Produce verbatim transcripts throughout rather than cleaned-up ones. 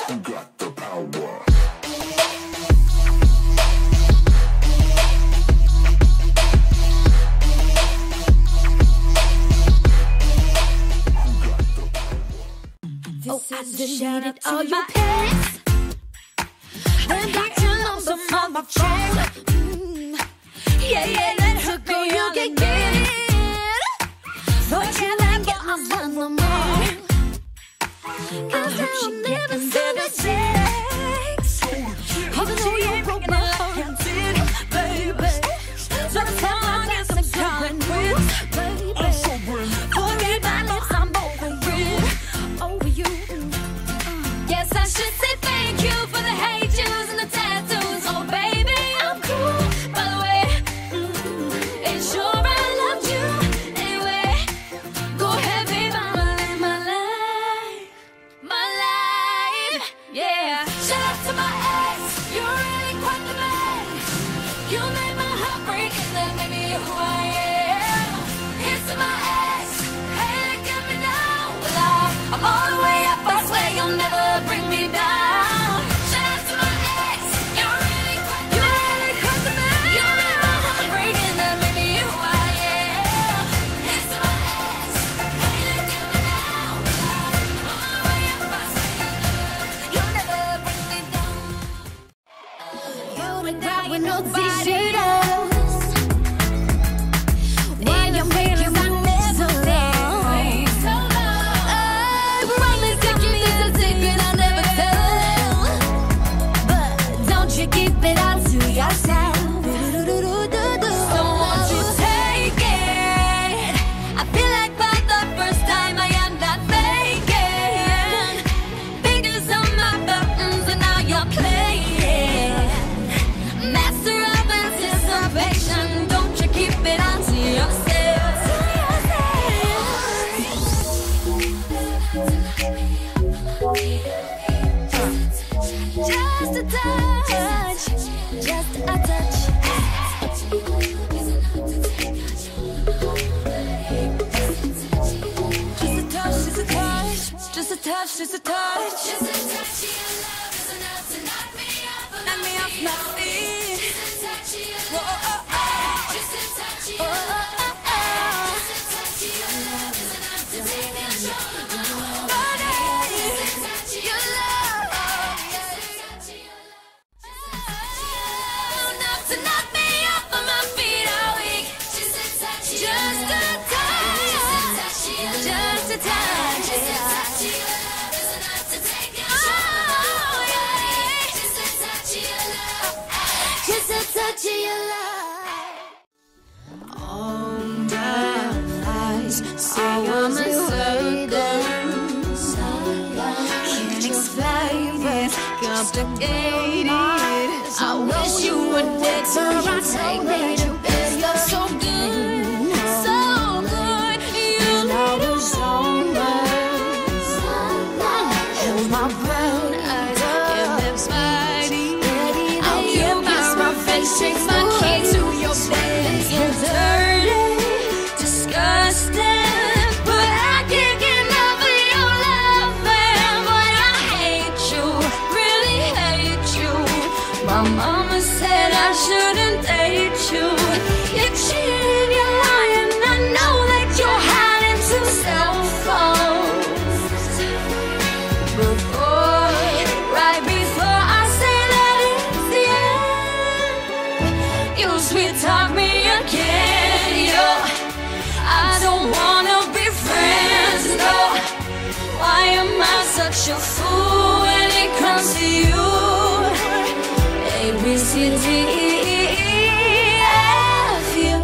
Oh, I deleted all your pics. Then got your number from my phone. Mm. Yeah, yeah, let her go, you can get it. Forget that girl, I'm on the move. Cause I'll never send a text. Cause I know you broke my heart, baby. So tell me I get some time with, baby. Forget my lips, I'm over you. Over you. Yes, I should say thank you for the hate yous and the tattoos. Oh, baby, I'm cool. By the way, mm, ain't sure I loved you anyway. Go ahead, babe, I'ma live my life, my life, yeah. Shout out to my ex, you're really quite the man. You made my heart break and then made me who I am. Here's to my ex, hey, look at me now. Well, I, I'm all the way up, I swear you'll never bring me down. Shout out to my ex, you're really quite the man. You're really quite the man. You made my heart break and then made me who I am. Here's to my ex, hey, look at me now. Well, I'm all the way up, I swear you'll never bring me down. Going out with no t-shirt on. Why you making me so long? So long. I promise if you need a secret I'll never tell. But don't you keep it all to yourself. So won't you take it? I feel like for the first time I am not faking. Fingers on my buttons and now you're playing. Master of anticipation, don't you keep it on to yourself. Just a touch, just a touch. Just a touch, just a touch, just a touch, just a touch. Just a touch of your love is enough to knock me off of knock me off my feet. Just a touch of your love, oh, oh. Just a touch of your love, oh, oh. Just a touch of your love is enough to take control of my whole body. Just a touch of your love, oh, just a touch of your love, enough to knock me off of my feet all week. Just a touch of your love, just a touch of your love, just a touch, just a touch of your love is enough to take control of my whole body. Just a touch of your love, just a touch of your love. All my eyes say I'm a sucker. Can't explain it, complicated. I wish you would get to my take me to bed. You're so good, so good. You know the song. Hold my brown eyes, your lips mighty. I'll give my revenge, take my key to your bed. You're dirty, disgusting, but I can't get enough of your love, man. But I hate you, really hate you. My mama said I shouldn't date you. You're cheating, you're lying. I know that you're hiding two cell phones. Before, right before I say that it's the end, you sweet talk me again, yo. I don't wanna be friends, no. Why am I such a fool when it comes to you? A, B, C, D, E, F, you.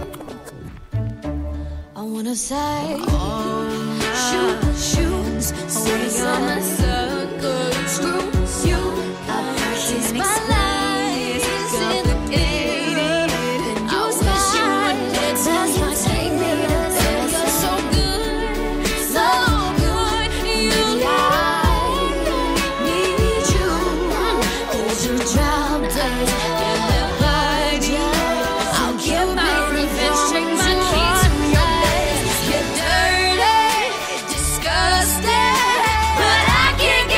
I wanna say, shoot, shoot, say I'm a sucker. Screw you, it's my life, complicated. And you wish you would get to my take me to bed. You're so good, so good. You like need you. Hold your job days, get me by you. I'll get my revenge, take my key to your bed. You're dirty, disgusting, but I can't get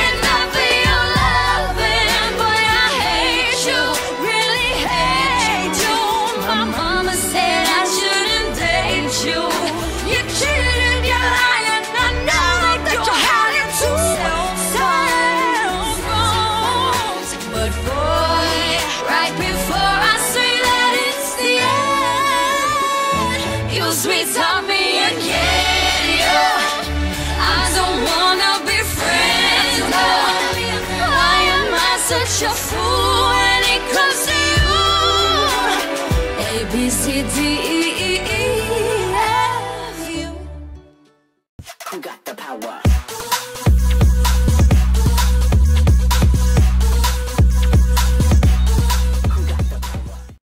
such a fool when it comes to you. A, B, C, D, E, E, E, F, U. Who got the power?